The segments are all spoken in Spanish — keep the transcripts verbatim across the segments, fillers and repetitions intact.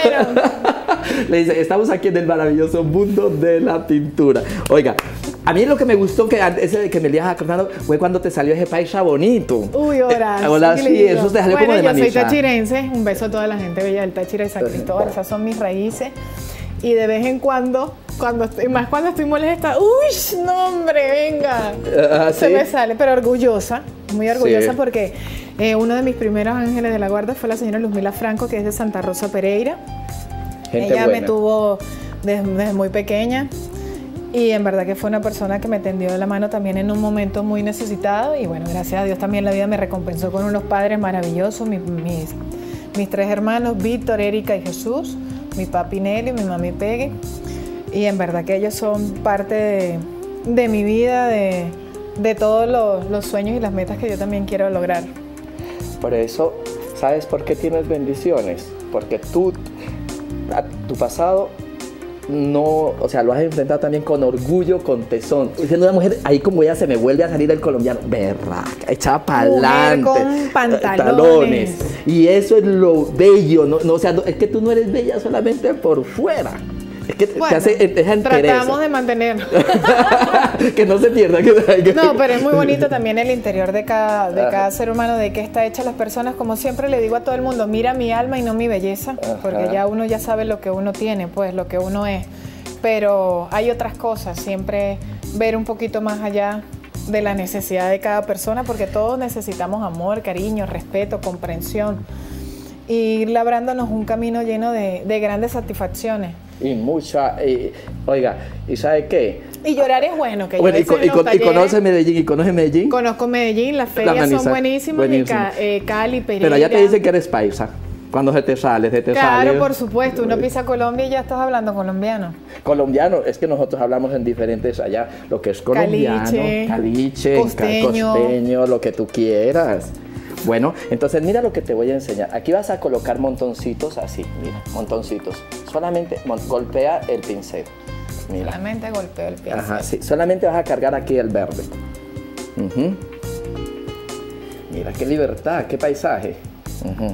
hicieron? Le dice, estamos aquí en el maravilloso mundo de la pintura. Oiga, a mí lo que me gustó que ese de que me ibas acordando fue cuando te salió ese paisa bonito. Uy, horas. Eh, hola, sí, eso te salió bueno, como de yo soy manilla. tachirense, un beso a toda la gente bella del Táchira y San Cristóbal, esas son mis raíces. Y de vez en cuando, cuando estoy, más cuando estoy molesta, uy, no hombre, venga, uh, se ¿sí? me sale, pero orgullosa, muy orgullosa sí. porque eh, uno de mis primeros ángeles de la guarda fue la señora Luzmila Franco, que es de Santa Rosa Pereira. Gente Ella buena. me tuvo desde, desde muy pequeña y en verdad que fue una persona que me tendió la mano también en un momento muy necesitado y bueno, gracias a Dios también la vida me recompensó con unos padres maravillosos, mis, mis, mis tres hermanos, Víctor, Erika y Jesús, mi papi Nelly, mi mami Peggy, y en verdad que ellos son parte de, de mi vida, de, de todos los, los sueños y las metas que yo también quiero lograr. Por eso, ¿sabes por qué tienes bendiciones? Porque tú, a tu pasado, no, o sea, lo has enfrentado también con orgullo, con tesón. Siendo una mujer, ahí como ella se me vuelve a salir el colombiano, berraca, echada para adelante. Con pantalones. Y eso es lo bello, no, no, o sea, no, es que tú no eres bella solamente por fuera. Es que bueno, te hace esa entereza. Tratamos de mantenernos. Que no se pierda. Que, que, no, pero es muy bonito también el interior de cada, de cada ser humano, de qué está hecha las personas. Como siempre le digo a todo el mundo, mira mi alma y no mi belleza, Ajá. porque ya uno ya sabe lo que uno tiene, pues lo que uno es. Pero hay otras cosas, siempre ver un poquito más allá de la necesidad de cada persona, porque todos necesitamos amor, cariño, respeto, comprensión. Y ir labrándonos un camino lleno de, de grandes satisfacciones. Y mucha, y, oiga, ¿y sabe qué? Y llorar es bueno. Que bueno, y, con, y, con, y conoce Medellín, ¿y conoce Medellín? Conozco Medellín, las ferias la son buenísimas, y ca, eh, Cali, Pereira. Pero allá te dicen que eres paisa, cuando se te sale, se te claro, sale. Claro, por supuesto, uno pisa Colombia y ya estás hablando colombiano. Colombiano, es que nosotros hablamos en diferentes allá, lo que es colombiano, caliche, caliche costeño. costeño, lo que tú quieras. Bueno, entonces mira lo que te voy a enseñar. Aquí vas a colocar montoncitos así, mira, montoncitos. Solamente golpea el pincel. Mira. Solamente golpeo el pincel. Ajá, sí. Solamente vas a cargar aquí el verde. Uh-huh. Mira qué libertad, qué paisaje. Uh-huh.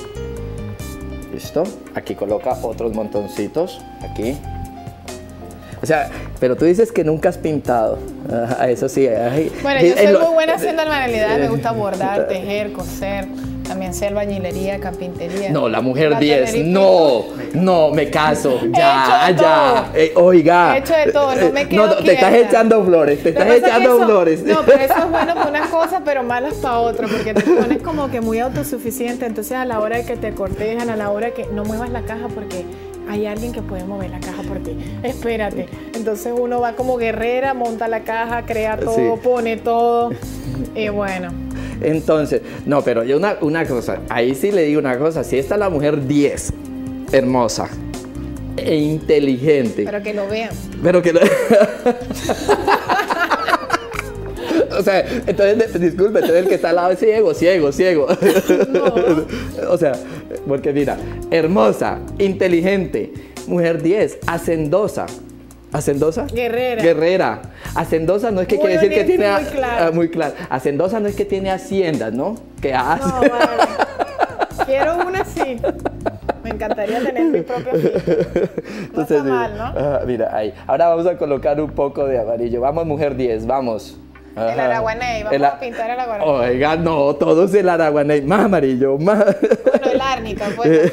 ¿Listo? Aquí coloca otros montoncitos. Aquí. O sea, pero tú dices que nunca has pintado. Ajá, eso sí. Ay, bueno, yo soy muy buena haciendo manualidades. Me gusta bordar, tejer, coser. También sé albañilería, carpintería. No, la mujer diez. No, no, me caso. Ya, ya. Eh, oiga. He hecho de todo, no me quedo No, te estás echando flores, te estás echando eso, flores. No, pero eso es bueno para una cosa, pero malas para otra, porque te pones como que muy autosuficiente. Entonces a la hora de que te cortejan, a la hora que no muevas la caja porque hay alguien que puede mover la caja por ti. Espérate. Entonces uno va como guerrera, monta la caja, crea todo, sí. pone todo. Y bueno. Entonces, no, pero yo una, una cosa, ahí sí le digo una cosa, si esta es la mujer diez, hermosa e inteligente. Pero que lo vean. Pero que lo... O sea, entonces, disculpe, entonces el que está al lado es ciego, ciego, ciego. No. O sea, porque mira, hermosa, inteligente, mujer diez, hacendosa. ¿Hacendosa? Guerrera. Guerrera. Hacendosa no es que muy quiere decir que tiene... Muy claro. A, muy claro. Hacendosa no es que tiene haciendas, ¿no? Que hace. No, vale. Quiero una así. Me encantaría tener mi propia finca. No Entonces, está mal, ¿no? Uh, mira, ahí. Ahora vamos a colocar un poco de amarillo. Vamos, mujer diez, vamos. Ajá. El araguaney, vamos el, a pintar el araguaney. Oiga, no, todos el araguaney. Más amarillo, más... Bueno, el árnica, pues.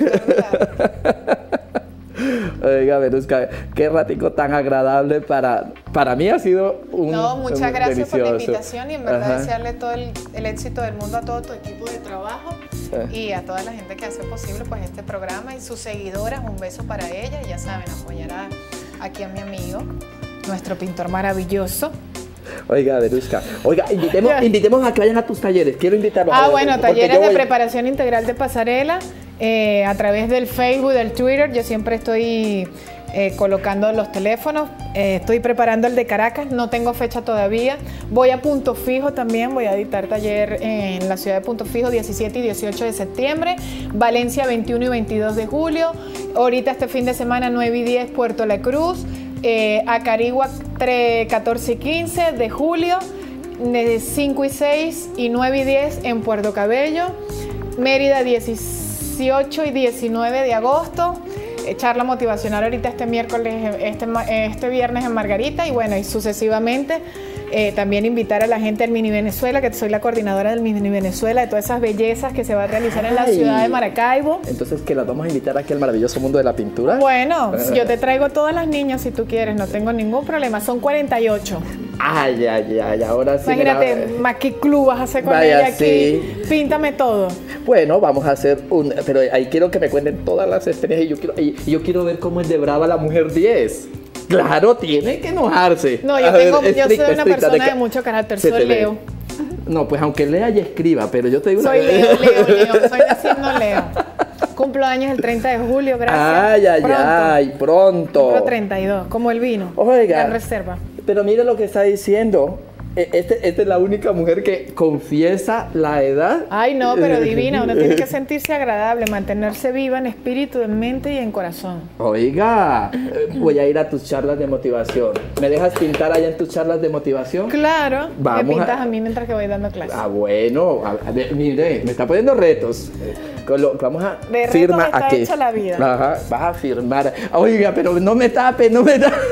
Oiga, Verusca, qué ratico tan agradable para, para mí ha sido un No, muchas un gracias delicioso. por la invitación y en verdad Ajá. desearle todo el, el éxito del mundo a todo tu equipo de trabajo Ajá. y a toda la gente que hace posible pues este programa y sus seguidoras, un beso para ellas, ya saben, apoyar a, aquí a mi amigo, nuestro pintor maravilloso. Oiga, Verusca, oiga, invitemos, invitemos a que vayan a tus talleres, quiero invitarlos. Ah, a bueno, porque talleres voy... de preparación integral de pasarela, eh, a través del Facebook, del Twitter, yo siempre estoy eh, colocando los teléfonos, eh, estoy preparando el de Caracas, no tengo fecha todavía, voy a Punto Fijo también, voy a dictar taller en la ciudad de Punto Fijo diecisiete y dieciocho de septiembre, Valencia veintiuno y veintidós de julio, ahorita este fin de semana nueve y diez Puerto La Cruz, Eh, Acarigua catorce y quince de julio, cinco y seis y nueve y diez en Puerto Cabello, Mérida dieciocho y diecinueve de agosto, eh, charla motivacional ahorita este miércoles, este, este viernes en Margarita y bueno, y sucesivamente. Eh, también invitar a la gente del Mini Venezuela, que soy la coordinadora del Mini Venezuela, de todas esas bellezas que se va a realizar en la Ay. ciudad de Maracaibo. Entonces, ¿que las vamos a invitar aquí al maravilloso mundo de la pintura? Bueno, yo te traigo todas las niñas si tú quieres, no tengo ningún problema. Son cuarenta y ocho. Ay, ay, ay, ahora sí. Imagínate, mira, más qué club vas a hacer con Vaya, ella aquí. sí. Píntame todo. Bueno, vamos a hacer un... Pero ahí quiero que me cuenten todas las experiencias y yo quiero, y yo quiero ver cómo es de brava la mujer diez. Claro, tiene que enojarse. No, yo, A ver, tengo, yo estricta, soy una estricta, persona de, de mucho carácter, se soy te ve. Leo. No, pues aunque lea y escriba, pero yo te digo Soy una... Leo, Leo, Leo, soy de signo Leo. Cumplo años el treinta de julio, gracias. Ay, ay, pronto. ay, pronto. Cumplo treinta y dos, como el vino. Oiga. En reserva. Pero mire lo que está diciendo. Este, esta es la única mujer que confiesa la edad. Ay, no, pero divina, uno tiene que sentirse agradable, mantenerse viva en espíritu, en mente y en corazón. Oiga, voy a ir a tus charlas de motivación. ¿Me dejas pintar allá en tus charlas de motivación? Claro, Vamos me pintas a- a... mí mientras que voy dando clases. Ah, bueno, a- a ver, mire, me está poniendo retos. Con lo- vamos a De retos firma está aquí. hecha la vida. Ajá, vas a firmar. Oiga, pero no me tape, no me tape.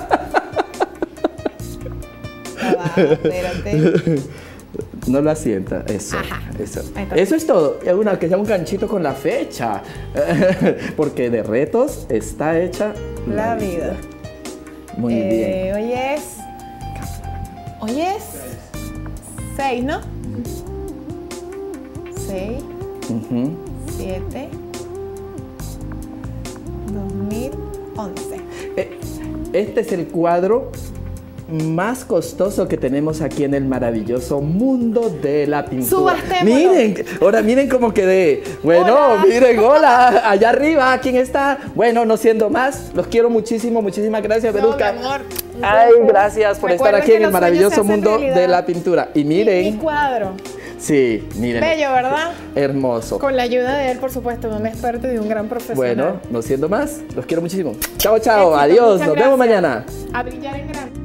Ya va, espérate. No lo asienta, eso, Ajá. eso. Ahí está. Eso es todo. Es una que sea un ganchito con la fecha, porque de retos está hecha La vida. Muy bien. Eh, hoy es. Hoy es. seis, ¿no? seis, Ujú. siete, dos mil once. Eh, Este es el cuadro más costoso que tenemos aquí en el maravilloso mundo de la pintura. Subastémoslo. Miren, ahora miren cómo quedé. Bueno, Hola. miren, hola, allá arriba, ¿quién está? Bueno, no siendo más, los quiero muchísimo, muchísimas gracias, No, Verusca. mi amor. Ay, gracias por estar Recuerden aquí que en el los sueños se maravilloso hacen mundo realidad. de la pintura. Y Y mi miren, cuadro. sí, miren. Bello, ¿verdad? Hermoso. Con la ayuda de él, por supuesto, de un experto y de un gran profesional. Bueno, no siendo más, los quiero muchísimo. Chao, chao, Éxito, adiós, muchas nos vemos gracias. mañana. A brillar en grande.